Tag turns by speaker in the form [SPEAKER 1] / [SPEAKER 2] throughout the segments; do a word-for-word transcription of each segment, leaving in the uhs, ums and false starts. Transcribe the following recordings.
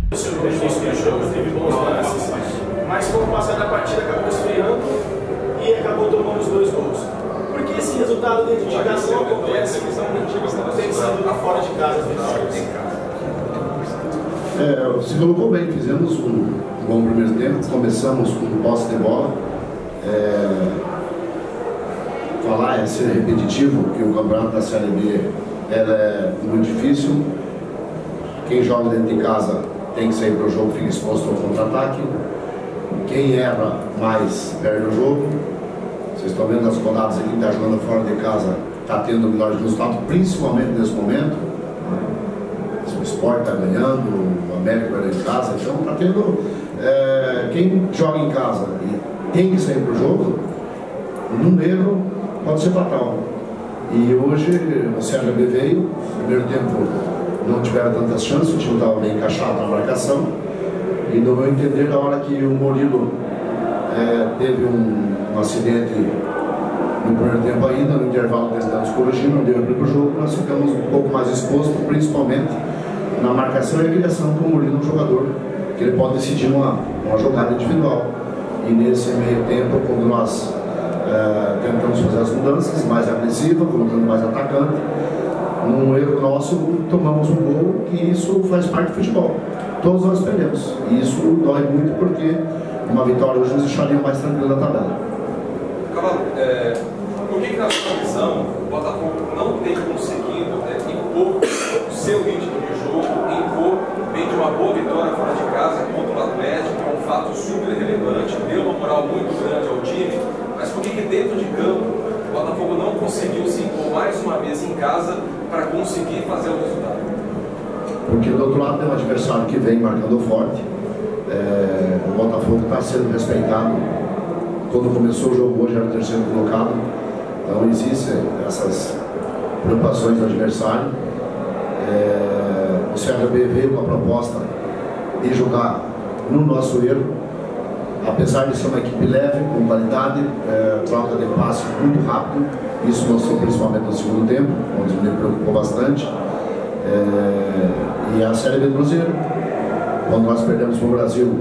[SPEAKER 1] No início do jogo teve bons lances, mas com o passar da partida acabou esfriando e acabou tomando os dois gols. Por que esse resultado dentro de casa não acontece, que estão pensando fora de casa?
[SPEAKER 2] É, você colocou bem, fizemos um bom primeiro tempo, começamos com posse de bola. É, falar é ser repetitivo, que o campeonato da Série B ela é muito difícil. Quem joga dentro de casa tem que sair para o jogo, fica exposto ao contra-ataque. Quem erra mais perde o jogo. Vocês estão vendo as rodadas aqui, está jogando fora de casa, está tendo o melhor resultado, principalmente nesse momento. O Sport está ganhando, o América vai em casa, então está tendo. É, quem joga em casa e tem que sair para o jogo, num erro pode ser fatal. E hoje o C R B veio, no primeiro tempo não tiveram tantas chances, o time estava bem encaixado na marcação. E no meu entender, na hora que o Murilo é, teve um, um acidente no primeiro tempo ainda, no intervalo tentamos corrigir, não deu para o jogo, nós ficamos um pouco mais expostos, principalmente na marcação e a criação com o Murilo, um jogador que ele pode decidir uma, uma jogada individual. E nesse meio tempo, quando nós é, tentamos fazer as mudanças, mais agressiva, colocando mais atacante, num erro nosso, tomamos um gol, que isso faz parte do futebol. Todos nós perdemos. E isso dói muito porque uma vitória hoje nos deixaria mais tranquilo na tabela.
[SPEAKER 3] Cavalo, é, por que, que na sua visão o Botafogo não tem conseguido é, impor o seu ritmo de jogo, impor, vem de uma boa vitória fora de casa contra o Atlético, que é um fato super relevante, deu uma moral muito grande ao time, mas por que, que dentro de campo o Botafogo não conseguiu se impor mais uma vez em casa para conseguir fazer o resultado?
[SPEAKER 2] Porque do outro lado tem um adversário que vem marcando forte. É, o Botafogo está sendo respeitado. Quando começou o jogo hoje era o terceiro colocado. Então existem essas preocupações do adversário. É, o C R B veio com a proposta de jogar no nosso erro. Apesar de ser uma equipe leve, com qualidade, é, troca de passe muito rápido. Isso mostrou principalmente no segundo tempo, onde me preocupou bastante. É, e a Série B do Cruzeiro, quando nós perdemos para o Brasil,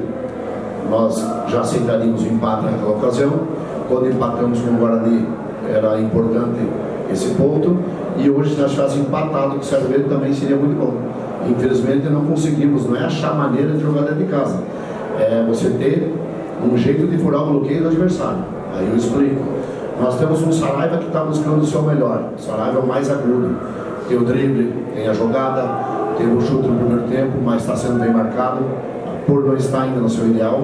[SPEAKER 2] nós já aceitaríamos o empate naquela ocasião. Quando empatamos com o Guarani, era importante esse ponto. E hoje, se nós tivéssemos empatado com o Série B, também seria muito bom. Infelizmente, não conseguimos, não é achar maneira de jogar dentro de casa, é você ter um jeito de furar o bloqueio do adversário. Aí eu explico. Nós temos um Saraiva que está buscando o seu melhor. O Saraiva é o mais agudo. Tem o drible, tem a jogada, teve o chute no primeiro tempo, mas está sendo bem marcado, por não estar ainda no seu ideal.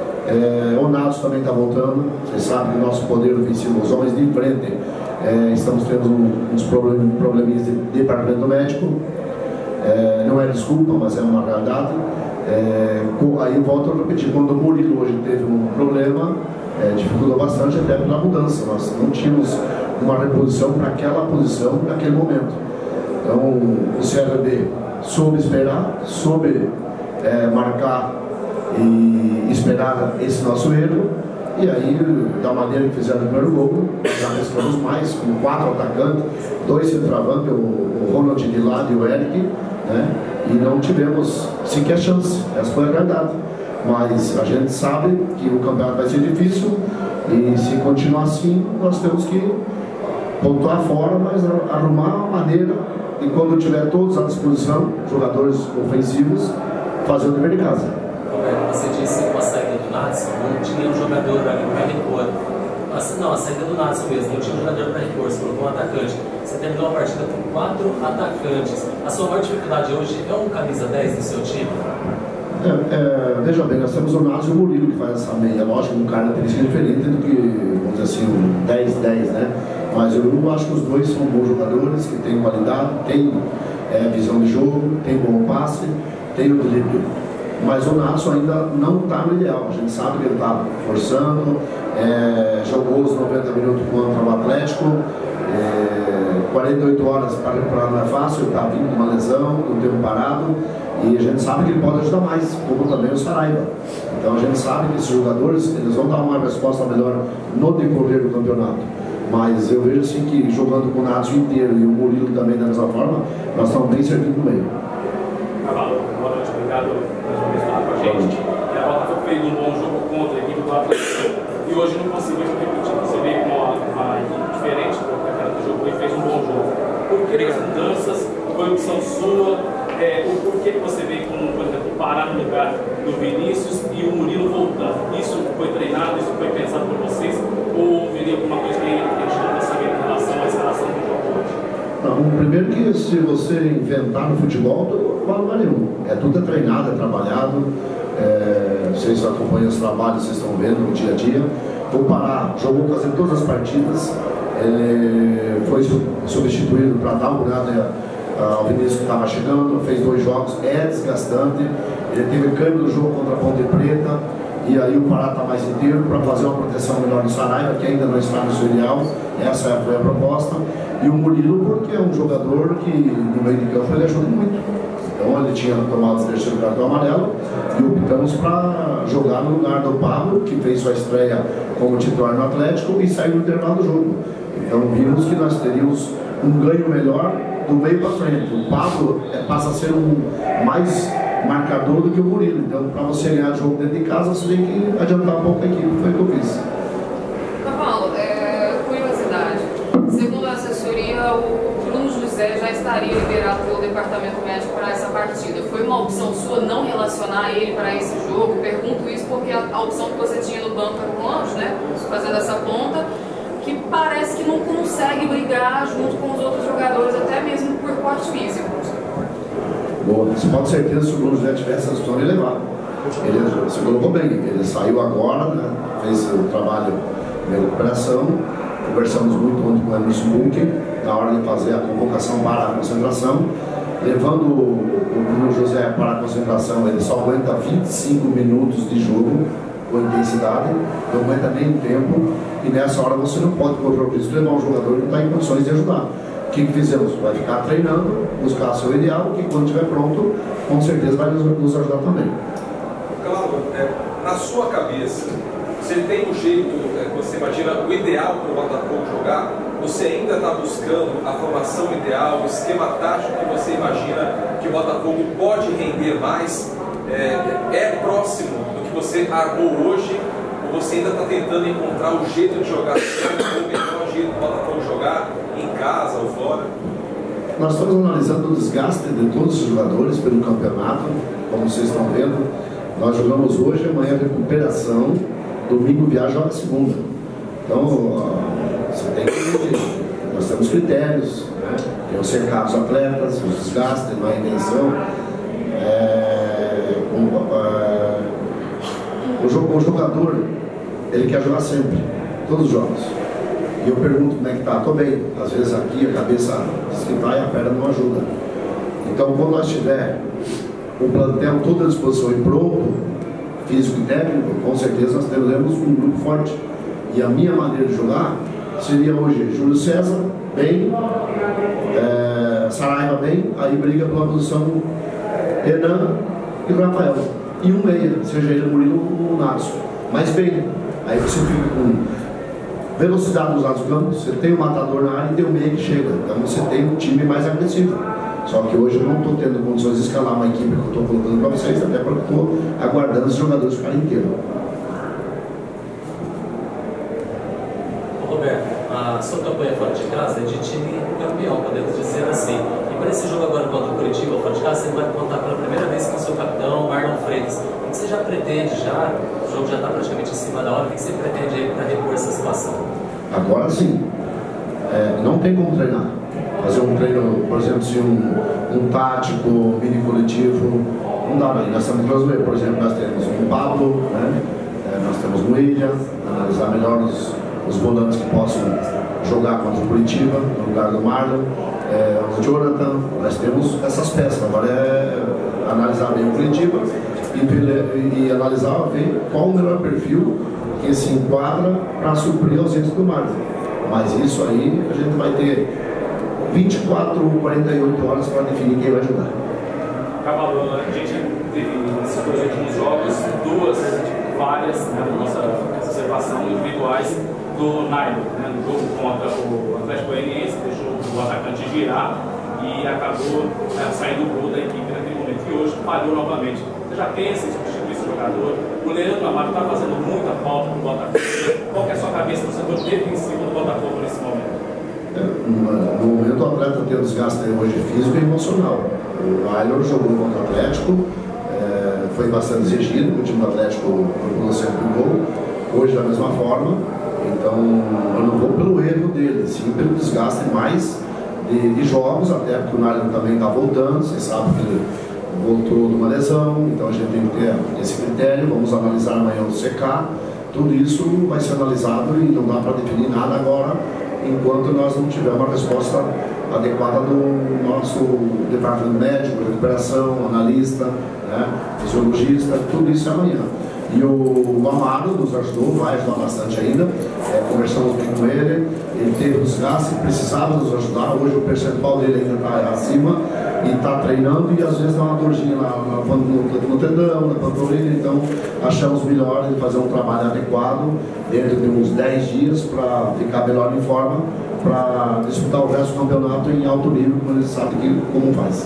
[SPEAKER 2] É, o Natos também está voltando. Vocês sabem que o nosso poder ofensivo, os homens de frente, é, estamos tendo um, uns probleminhas de departamento médico. É, não é desculpa, mas é uma realidade. É, aí volto a repetir, quando o Murilo hoje teve um problema, é, dificultou bastante até pela mudança. Nós não tínhamos uma reposição para aquela posição naquele momento. Então o C R B soube esperar, soube é, marcar e esperar esse nosso erro. E aí, da maneira que fizeram o primeiro gol, já arriscamos mais, com quatro atacantes, dois centroavantes, o, o Ronald de lado e o Eric, né? E não tivemos sequer chance, essa foi a verdade. Mas a gente sabe que o campeonato vai ser difícil e se continuar assim, nós temos que pontuar fora, mas arrumar uma maneira e quando tiver todos à disposição, jogadores ofensivos, fazer o dever de casa.
[SPEAKER 4] Você disse com a saída do Natson, não tinha um jogador ali para repor. Não, a saída do Natson mesmo, não tinha um jogador para repor, você colocou um atacante. Você terminou a partida com quatro atacantes. A sua maior dificuldade hoje é um camisa dez do seu time?
[SPEAKER 2] É, é, veja bem, nós temos o Natson e o Murilo que faz essa meia. Lógico, um característica diferente do que, vamos dizer assim, um dez dez, né? Mas eu acho que os dois são bons jogadores, que têm qualidade, têm é, visão de jogo, têm bom passe, têm o drible. Mas o Natson ainda não está no ideal. A gente sabe que ele está forçando, é, jogou os noventa minutos contra o Atlético, é, quarenta e oito horas para recuperar não é fácil, está vindo de uma lesão, um tempo parado, e a gente sabe que ele pode ajudar mais, como também o Saraiva. Então a gente sabe que esses jogadores eles vão dar uma resposta melhor no decorrer do campeonato. Mas eu vejo assim que jogando com o Natson inteiro e o Murilo também da mesma forma, nós estamos bem servidos no meio.
[SPEAKER 1] Cavalo, boa noite, obrigado.
[SPEAKER 5] e hoje não conseguiu repetir. Você vê como a, a equipe diferente daquela que jogou e fez um bom jogo. Por que as mudanças? Foi opção sua? É, o porquê que você veio com, por exemplo, parar no lugar do Vinícius e o Murilo voltando? Isso foi treinado, isso foi pensado por vocês? Ou viria alguma coisa que a gente não está sabendo em relação à escalação do jogo hoje?
[SPEAKER 2] Não, primeiro que se você inventar no futebol, não vale nenhum. É tudo é treinado, é trabalhado. É, vocês acompanham os trabalhos, vocês estão vendo no dia a dia. O Pará jogou quase todas as partidas, ele foi substituído para dar uma olhada ao Vinícius que estava chegando, fez dois jogos, é desgastante. Ele teve câmbio do jogo contra a Ponte Preta, e aí o Pará está mais inteiro para fazer uma proteção melhor do Saraiva, que ainda não está no seu ideal. Essa foi a proposta. E o Murilo, porque é um jogador que no meio de campo ele ajuda muito. Então ele tinha tomado o terceiro cartão amarelo e optamos para jogar no lugar do Pablo, que fez sua estreia como titular no Atlético e saiu no intervalo do jogo. Então vimos que nós teríamos um ganho melhor do meio para frente. O Pablo é, passa a ser um mais marcador do que o Murilo. Então, para você ganhar jogo dentro de casa, você tem que adiantar um pouco a equipe. Foi o que eu fiz.
[SPEAKER 6] Cavalo, é, curiosidade. Segundo a assessoria, o Bruno José já estaria liberado pelo departamento médico para essa partida. Foi uma opção sua não relacionar ele para esse jogo? Pergunto isso porque a, a opção que você tinha no banco era o Anjo, né? Fazendo essa ponta, que parece que não consegue brigar junto com os outros jogadores, até mesmo por porte físico.
[SPEAKER 2] Boa, você pode ter certeza que se o Bruno José tivesse essa história, ele levava. Ele se colocou bem, ele saiu agora, né, fez o trabalho de recuperação, conversamos muito ontem com o Emerson Bunker, na hora de fazer a convocação para a concentração, levando o Bruno José para a concentração, ele só aguenta vinte e cinco minutos de jogo, com intensidade, não aguenta nem o tempo, e nessa hora você não pode correr o risco de levar um jogador que não está em condições de ajudar. O que, que fizemos? Vai ficar treinando, buscar seu ideal, que quando estiver pronto, com certeza vai nos, nos ajudar também.
[SPEAKER 3] Claro, é, na sua cabeça, você tem um jeito, é, você imagina o ideal para o Botafogo jogar, você ainda está buscando a formação ideal, o esquema tático que você imagina que o Botafogo pode render mais, é, é próximo do que você armou hoje, ou você ainda está tentando encontrar o jeito de jogar, o melhor jeito do Botafogo jogar, em casa ou fora?
[SPEAKER 2] Nós estamos analisando o desgaste de todos os jogadores pelo campeonato, como vocês estão vendo. Nós jogamos hoje, amanhã recuperação, domingo viagem, joga segunda. Então, você tem que, nós temos critérios, né? Tem os cercados atletas, os desgastes, não é intenção. É, um, é, o, o jogador, ele quer jogar sempre, todos os jogos. E eu pergunto como é que tá, tô bem. Às vezes aqui a cabeça diz que tá e a perna não ajuda. Então, quando nós tiver o plantel todo à disposição e pronto, físico e técnico, com certeza nós teremos um grupo forte. E a minha maneira de jogar seria hoje Júlio César, bem, é, Saraiva bem, aí briga pela posição Renan e Rafael. E um meia, seja ele Murilo ou o Narso. Mas bem, aí você fica com velocidade nos lados do campo, você tem o matador na área e tem o meia que chega. Então você tem um time mais agressivo. Só que hoje eu não estou tendo condições de escalar uma equipe que eu estou colocando para vocês, até porque estou aguardando os jogadores ficarem inteiros.
[SPEAKER 4] Roberto, a sua campanha fora de casa é de time campeão, podemos dizer assim. E para esse jogo agora contra o Curitiba fora de casa, você vai contar pela primeira vez com o seu capitão, Marlon Freitas. O que você já pretende já? O jogo já está praticamente em cima da hora. O que você pretende aí para repor essa situação?
[SPEAKER 2] Agora sim, é, não tem como treinar. Fazer um treino, por exemplo, se um, um tático, mini coletivo, não dá, né? Nós temos que ver, por exemplo, nós temos um Pablo, né? É, nós temos um William, analisar melhor os, os volantes que possam jogar contra o Curitiba, no lugar do Marlon, é, o Jonathan, nós temos essas peças. Agora é analisar bem o Curitiba e, e, e analisar, ver qual o melhor perfil que se enquadra para suprir a ausência do Marlon. Mas isso aí a gente vai ter vinte e quatro ou quarenta e oito horas para definir quem vai ajudar.
[SPEAKER 5] Cavalo, a gente teve nesses dois últimos jogos duas falhas, né, na nossa observação individuais do Nairo, né, no jogo contra o Atlético Goianiense, deixou o atacante girar e acabou, né, saindo o gol da equipe naquele momento. E hoje falhou novamente. Você já pensa em substituir esse jogador. O Leandro Amaro está fazendo muita falta no Botafogo. Qual que é a sua cabeça do setor defensivo do Botafogo nesse momento?
[SPEAKER 2] É, no momento o atleta tem um desgaste hoje físico e emocional. O Aylor jogou contra o Atlético, é, foi bastante exigido, o time do Atlético procurou sempre o gol, hoje da mesma forma. Então eu não vou pelo erro dele, sim pelo desgaste mais de, de jogos, até porque o Aylor também está voltando, você sabe que ele voltou de uma lesão, então a gente tem que ter esse critério, vamos analisar amanhã o C K, tudo isso vai ser analisado e não dá para definir nada agora, enquanto nós não tivermos uma resposta adequada do nosso departamento médico, recuperação, analista, né, fisiologista, tudo isso é amanhã. E o Amaro nos ajudou, vai ajudar bastante ainda, é, conversamos bem com ele, ele teve um desgaste, precisava nos ajudar, hoje o percentual dele ainda está acima e está treinando e às vezes dá uma dorzinha lá no, no, no tendão, na panturrilha, então achamos melhor ele fazer um trabalho adequado dentro de uns dez dias para ficar melhor em forma, para disputar o resto do campeonato em alto nível, como ele sabe que, como faz.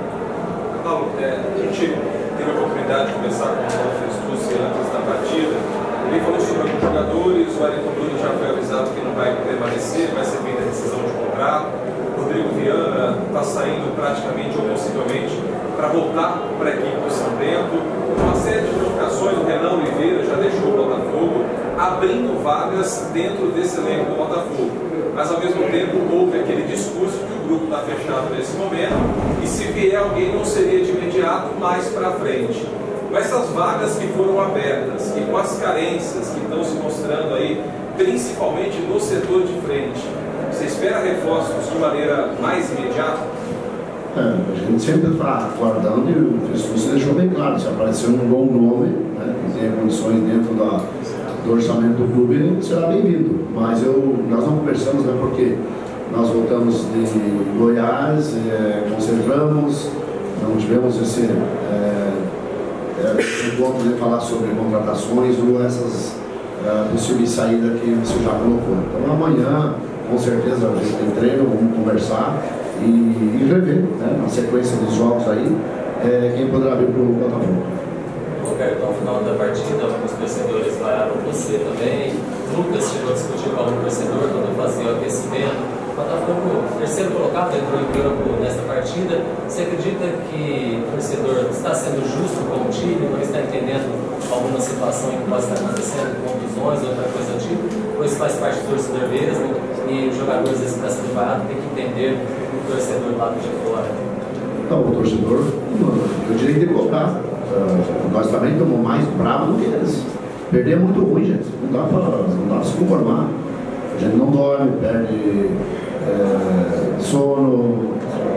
[SPEAKER 3] Paulo, é, a gente teve a oportunidade de conversar com o Paulo Festucci antes da partida. Ele falou sobre alguns jogadores, o Wellington Nunes já foi avisado que não vai permanecer, vai ser feita a rescisão de contrato. O Rodrigo Viana está saindo praticamente ou possivelmente para voltar para a equipe do São Bento. Uma série de modificações, o Renan Oliveira já deixou o Botafogo, abrindo vagas dentro desse elenco do Botafogo. Mas ao mesmo tempo houve aquele discurso que o grupo está fechado nesse momento e se vier alguém não seria de imediato, mais para frente. Com essas vagas que foram abertas e com as carências que estão se mostrando aí, principalmente no setor de frente, você espera reforços de maneira mais imediata?
[SPEAKER 2] É, a gente sempre está aguardando e o Festucci deixou bem claro, se aparecer um bom nome, né, que tenha condições dentro da, do orçamento do clube, será bem-vindo. Mas eu, nós não conversamos, né, porque nós voltamos de Goiás, é, concentramos, não tivemos esse, é, é, encontro de falar sobre contratações ou essas é, possíveis saídas que você já colocou. Então amanhã, com certeza, a gente tem treino, vamos conversar e, e rever, né, na sequência dos jogos aí, é, quem poderá vir para o Botafogo.
[SPEAKER 4] Roberto, ao final da partida, alguns torcedores vaiaram você também. Lucas chegou a discutir com algum torcedor quando fazia o aquecimento. O Botafogo, terceiro colocado, entrou em campo nesta partida. Você acredita que o torcedor está sendo justo com o time, não está entendendo alguma situação que pode estar acontecendo, contusões, outra coisa do tipo? Pois faz parte do torcedor mesmo e os jogadores que estão sendo vaiados têm que entender o torcedor lá de fora.
[SPEAKER 2] Então, o torcedor, eu diria que cobrar. Uh, nós também estamos mais bravos do que eles. Perder é muito ruim, gente. Não dá para se conformar. A gente não dorme, perde é, sono,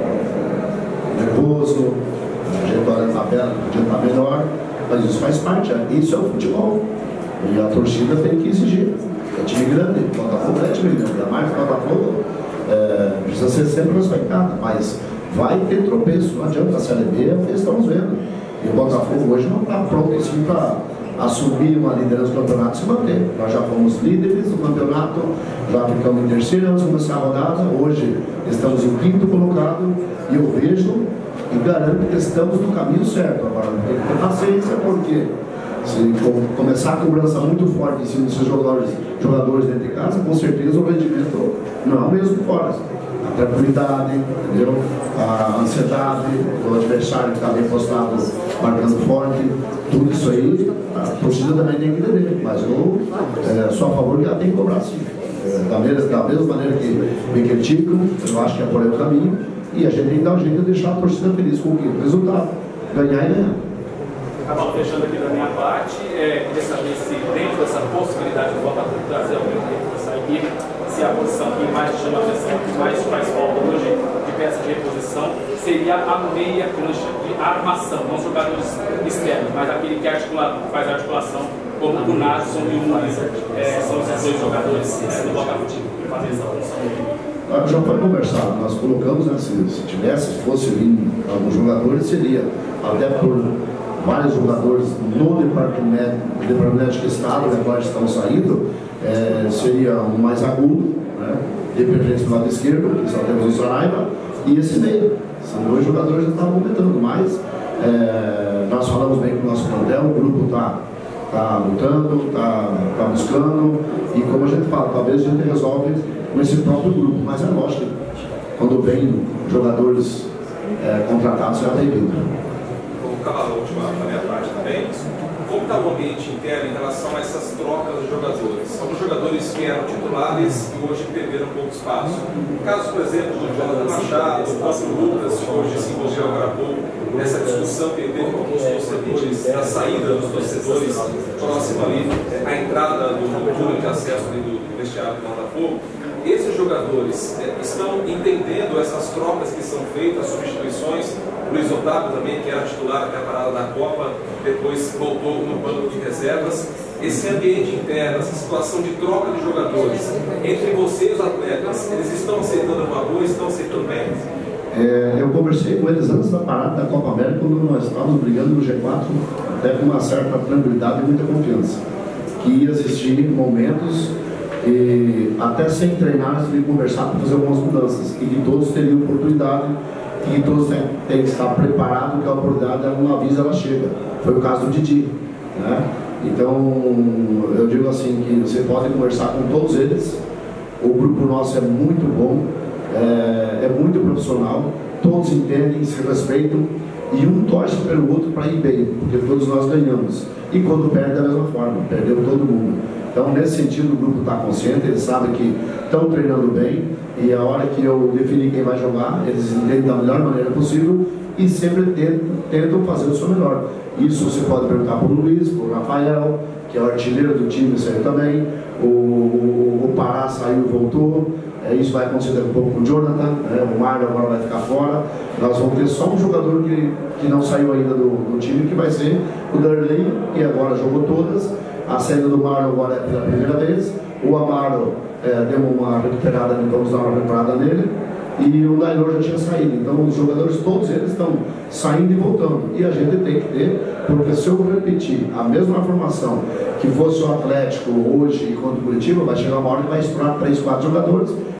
[SPEAKER 2] é, nervoso, a gente olha na tabela, a gente está melhor, mas isso faz parte, isso é o futebol. E a torcida tem que exigir. É time grande, o Botafogo é time grande, a marca do Botafogo é, precisa ser sempre respeitada, mas vai ter tropeço, não adianta. A Série B é o que estamos vendo. E o Botafogo hoje não está pronto assim para assumir uma liderança do campeonato e se manter. Nós já fomos líderes do campeonato, já ficamos em terceiro antes de começar a rodada, hoje estamos em quinto colocado e eu vejo e garanto que estamos no caminho certo. Agora tem que ter paciência, porque se começar a cobrança muito forte em cima desses jogadores, jogadores dentro de casa, com certeza o rendimento não é o mesmo fora. A tranquilidade, entendeu? A ansiedade, o adversário que está bem postado, marcando forte, tudo isso aí, a torcida também tem que entender. Mas eu é, sou a favor que ela tem que cobrar sim. É, da, mesma, da mesma maneira que me criticam, eu acho que é por aí o caminho, e a gente tem que dar um jeito de deixar a torcida feliz com o resultado, ganhar e ganhar.
[SPEAKER 5] Acabando fechando aqui da minha parte, é, queria saber se dentro dessa possibilidade de Botafogo trazer alguém para sair, se a posição que mais chama a atenção, que mais faz falta hoje de peça de reposição, seria a meia cancha de armação, não jogadores externos, mas aquele que articula, faz articulação, como o Nadson e o Nunes, é, são esses dois jogadores é, do Botafogo que fazem essa função.
[SPEAKER 2] Já foi conversado, nós colocamos, né, se, se tivesse, se fosse vir alguns jogadores, seria até por vários jogadores no departamento, no departamento de estado, né, agora estão saindo, é, seria um mais agudo, né, de preferência do lado esquerdo, que só temos o Saraiva, e esse meio. São dois jogadores que estavam aumentando, mas É, nós falamos bem com o nosso plantel, o grupo está tá lutando, está tá buscando, e como a gente fala, talvez a gente resolve com esse próprio grupo, mas é lógico, quando vem jogadores é, contratados, já tem vindo.
[SPEAKER 3] Vou acabar a última da minha parte também. Como está o ambiente interno em relação a essas trocas de jogadores? Alguns jogadores que eram titulares e hoje perderam um pouco de espaço. Caso, por exemplo, do Jonathan Machado, o próprio Lucas, que hoje se envolveu agora há pouco, nessa discussão que teve com os torcedores, a saída dos torcedores próximo ali, a entrada do túnel de acesso do vestiário do Botafogo. Esses jogadores é, estão entendendo essas trocas que são feitas, substituições. O Luiz Otávio também, que era titular até a parada da Copa, depois voltou no banco de reservas. Esse ambiente interno, essa situação de troca de jogadores entre você e os atletas, eles estão aceitando uma boa, estão aceitando bem?
[SPEAKER 2] É, eu conversei com eles antes da parada da Copa América, quando nós estávamos brigando no G quatro, até com uma certa tranquilidade e muita confiança, que ia existir momentos, e até sem treinar, eles iam conversar para fazer algumas mudanças, e que todos teriam oportunidade, e que todos têm, têm que estar preparados, que a oportunidade, uma vez ela chega. Foi o caso do Didi, né? Então, eu digo assim, que você pode conversar com todos eles, o grupo nosso é muito bom, é, é muito profissional, todos entendem, se respeitam, e um torce pelo outro para ir bem, porque todos nós ganhamos. E quando perde, da mesma forma, perdeu todo mundo. Então, nesse sentido, o grupo está consciente, eles sabem que estão treinando bem, e a hora que eu definir quem vai jogar, eles entendem da melhor maneira possível e sempre tentam, tentam fazer o seu melhor. Isso você pode perguntar para o Luiz, para o Rafael, que é o artilheiro do time, saiu também, o, o, o Pará saiu e voltou, é, isso vai acontecer daqui a pouco com o Jonathan, né? O Mário agora vai ficar fora, nós vamos ter só um jogador que, que não saiu ainda do, do time, que vai ser o Darley, que agora jogou todas. A saída do Mário agora é pela primeira vez, o Amaro é, deu uma recuperada, vamos dar uma recuperada nele, e o Dailor já tinha saído. Então os jogadores, todos eles estão saindo e voltando, e a gente tem que ter, porque se eu repetir a mesma formação que fosse o Atlético hoje e contra o Curitiba, vai chegar uma hora que vai estourar três, quatro jogadores,